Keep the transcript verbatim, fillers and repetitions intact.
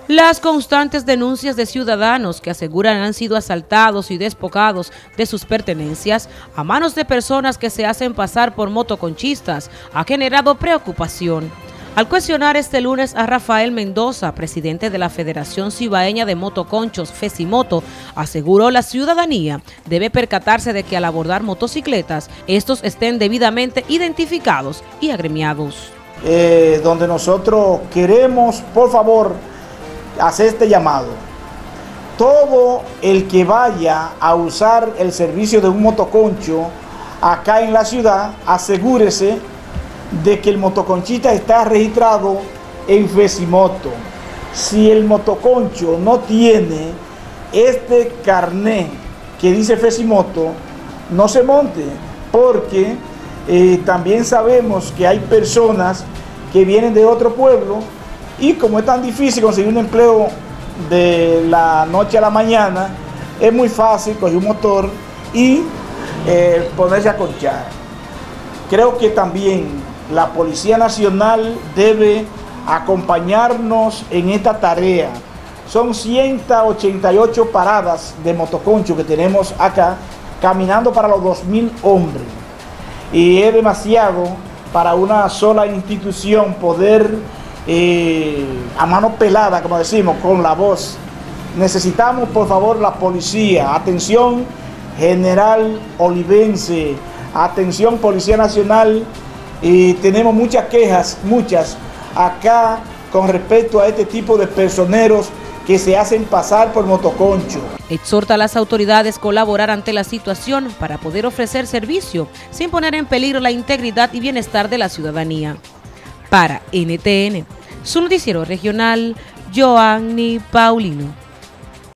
Las constantes denuncias de ciudadanos que aseguran han sido asaltados y despojados de sus pertenencias a manos de personas que se hacen pasar por motoconchistas ha generado preocupación. Al cuestionar este lunes a Rafael Mendoza, presidente de la Federación Cibaeña de Motoconchos, FECIMOTO, aseguró la ciudadanía debe percatarse de que al abordar motocicletas, estos estén debidamente identificados y agremiados. Eh, donde nosotros queremos, por favor, hacer este llamado. Todo el que vaya a usar el servicio de un motoconcho acá en la ciudad, asegúrese de que el motoconchista está registrado en FECIMOTO. Si el motoconcho no tiene este carné que dice FECIMOTO, no se monte, porque eh, también sabemos que hay personas que vienen de otro pueblo y como es tan difícil conseguir un empleo de la noche a la mañana, es muy fácil coger un motor y eh, ponerse a conchar. Creo que también la Policía Nacional debe acompañarnos en esta tarea. Son ciento ochenta y ocho paradas de motoconcho que tenemos acá, caminando para los dos mil hombres. Y es demasiado para una sola institución poder, eh, a mano pelada, como decimos, con la voz. Necesitamos, por favor, la policía. Atención, General Olivense. Atención, Policía Nacional. Y tenemos muchas quejas, muchas, acá con respecto a este tipo de personeros que se hacen pasar por motoconcho. Exhorta a las autoridades a colaborar ante la situación para poder ofrecer servicio sin poner en peligro la integridad y bienestar de la ciudadanía. Para N T N, su noticiero regional, Joanny Paulino.